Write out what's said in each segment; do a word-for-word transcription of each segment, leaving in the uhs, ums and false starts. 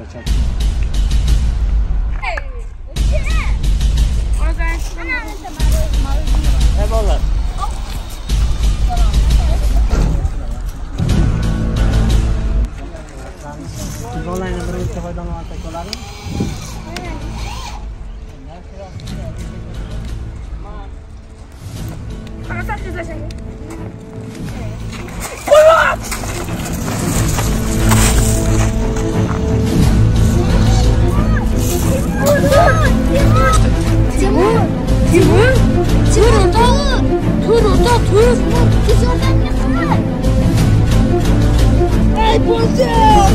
Eyvallah. Online'da bir o'tga foydalansak bo'ladimi? Qanaqa sakizlashang? Timur! Timur! Timur ota! Tur ota, tur! Tez yordamga qil! Ey bo'lsa!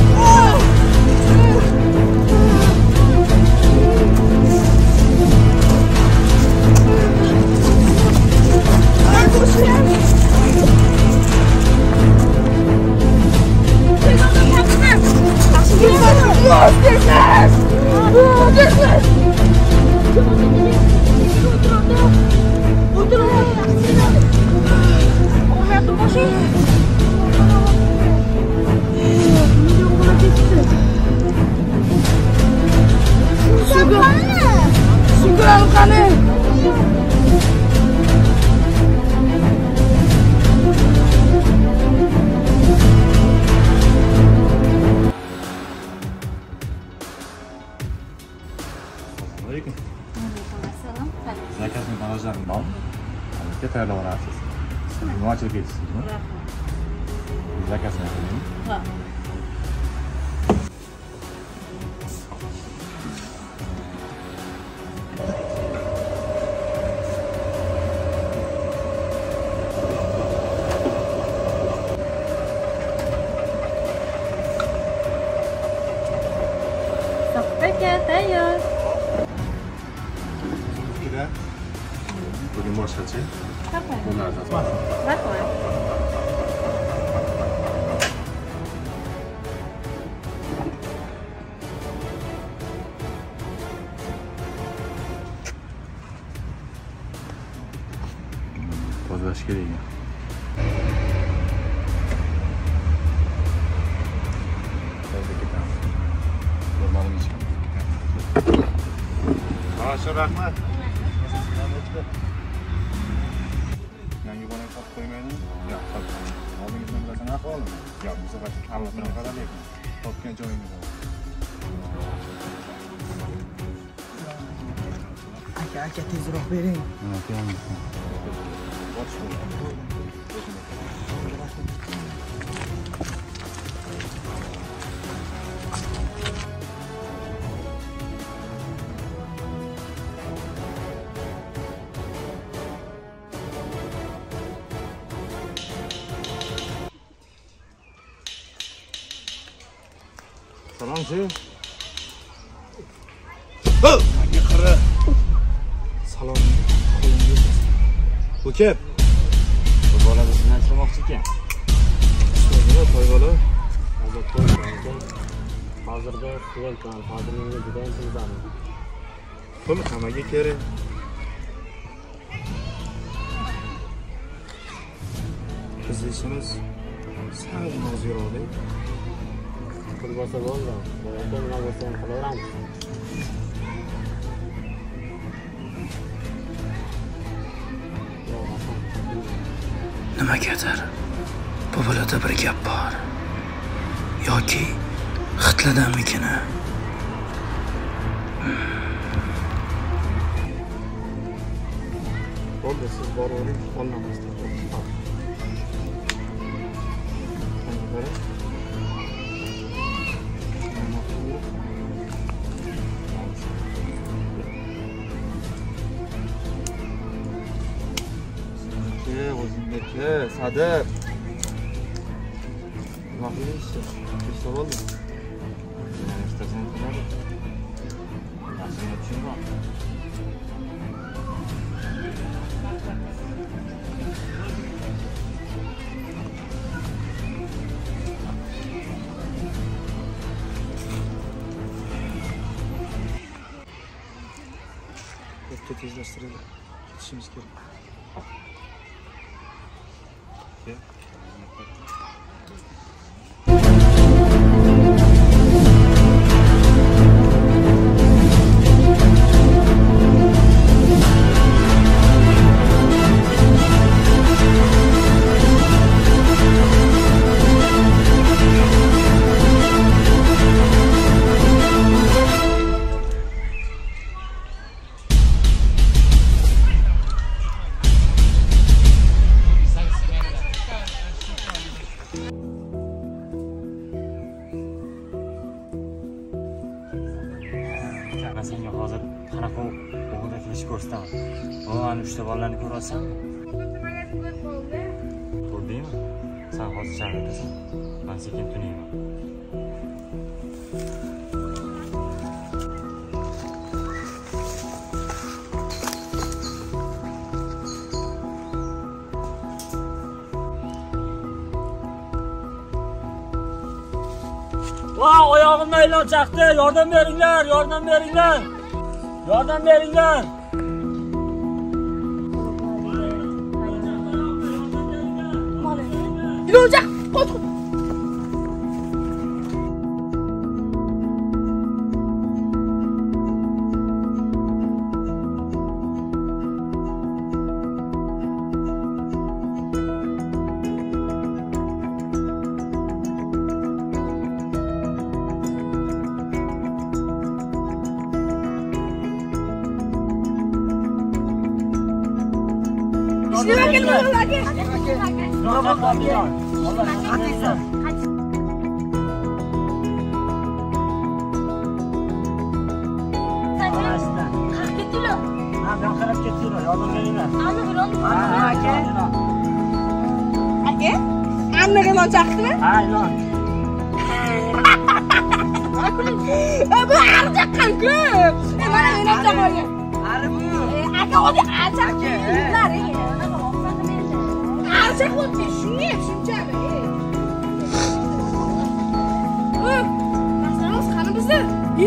Zakasning barojlarini bormi? Albatta tayyorlab olasiz. Nima ochib ketisizmi? Zakasni qiling. Ha. Sohbetga tayyor. Bugün boshqacha. Bunlardan. Rahmat. Tozalash kerak. Shu rahmat. Yangi bola sotib qo'ymaydimi? Yo'q, sotmayman. Oldingizdan bilasan ahvolini? Yo'q, bu safar Allohdan qaraylik. Topgan joyingiz bor. Aka, aka tezroq bering. Ha, kelamiz. Salomchi. Ho! Aka qara. Salom. O'kab. Bu bola bizni aytmoqchi ekan. Nima to'y bola? Hozir to'y ekan. Hozirda studentman, hozir menga juda ham tezdaman. Pul hammaga kerak. Biz ishimiz sal nozirroq. Pul bo'lsa bo'ldi. Boyagi nima bo'lsa ham qilaveramiz. Nimagadir bu bolada bir gap bor. Yoki xitladanmikini. Bo'ldi, siz boravering, olmamasdan. O'zingniki, Sadir. Nima qilishdi? Nechta bo'ldi? Nechtasini qiladi? Yaxshini tushunma. Bitta tezlashtirib ketishimiz kerak. uchta bolalarni ko'ryapsanmi? Ko'rdingmi? Sen hozir chaqirtasan. Men sekin tunayman. Vay, oyog'imdan ilon chaqdi. Yordam beringlar, yordam beringlar. Yordam beringlar. ilon chaq, qoch. Nima keldi ularga? Nima qildi? Alloh haqiqat. Ha, ben qarab ketdinglar. Yordam beringlar. Ana ilon. Aka. Aka? Annaga ilon chaqdimi? Ha, ilon. Bu archaqan-ku. Mana ilon chaqolgan. Arimi? Aka, o'zi archaq. Archaq bo'ldi, shunga ham shunchami? Hop, masalamiz qani bizni?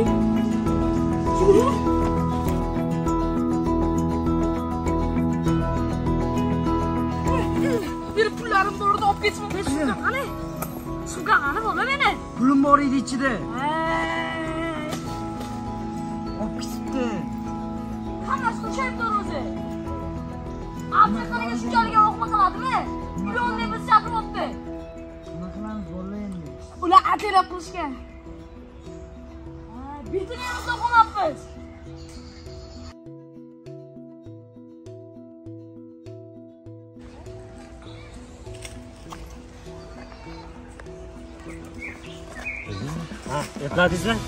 Bir pullarimni o'rida olib ketishim kerak. Sumka qani? Sumka qani bola meni? Pulim bor edi ichida. Hey. Olib ketibdi. Hammasi qo'shayapti o'zi. Abdulqadiriga shunchalik oqma qiladimi? Ilonni biz chaqiryapti. Nima qilamiz bolalar endi? Ular atirab qilishgan. Ha, bitini ham topolmayapmiz. Ha, e'tirodingizmi?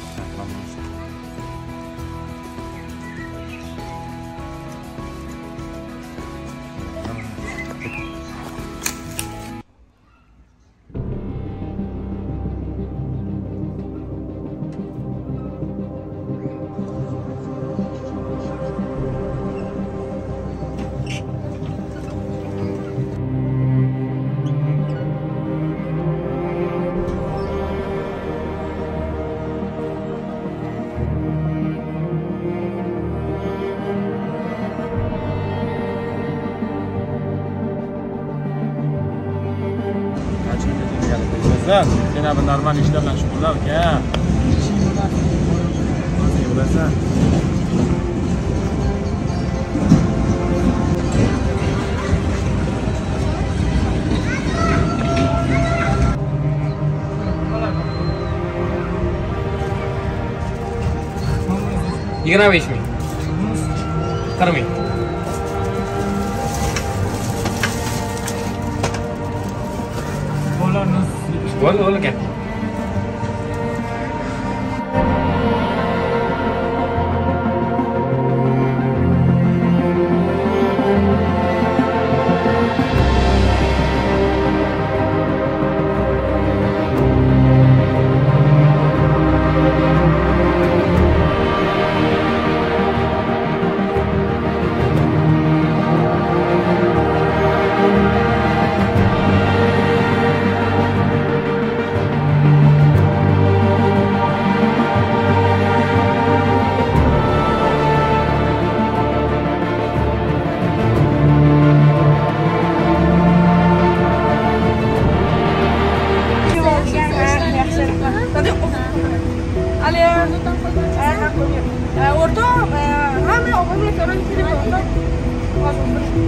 Sen abi normal ishlar bilan shug'ullan aka. Bilasan. yigirma besh ming. qirq ming. Bo'ldi, bo'ldi aka.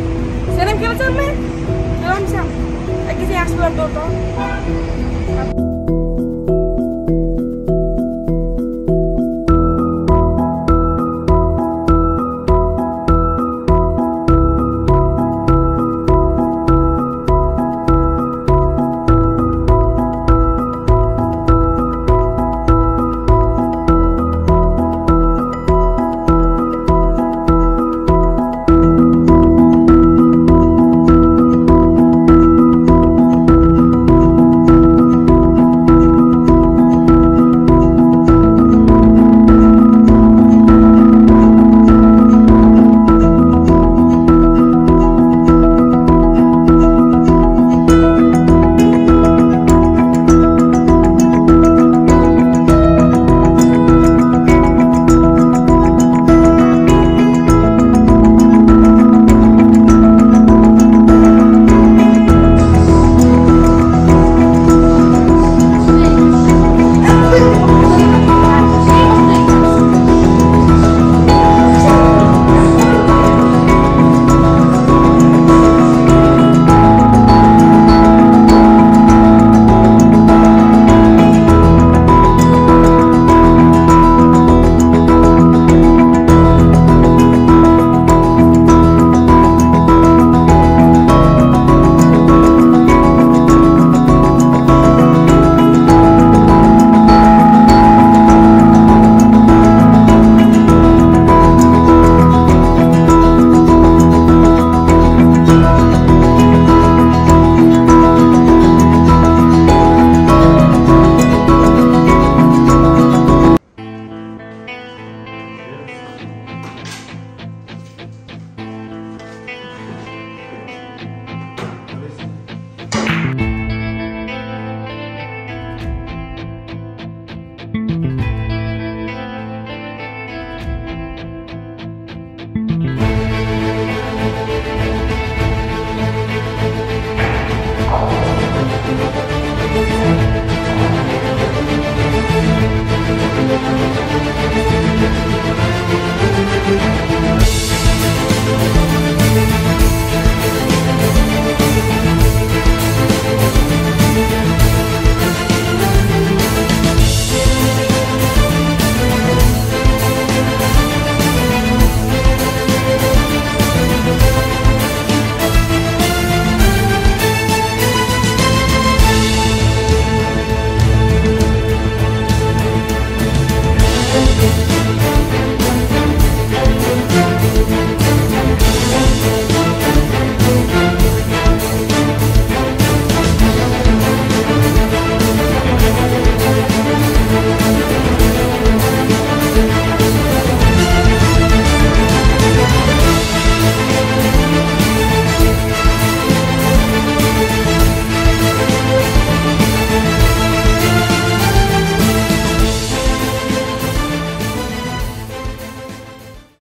Sen ham kelasanmi? Yo'qmi? Aka, yaxshi bo'ladi o'rtoq.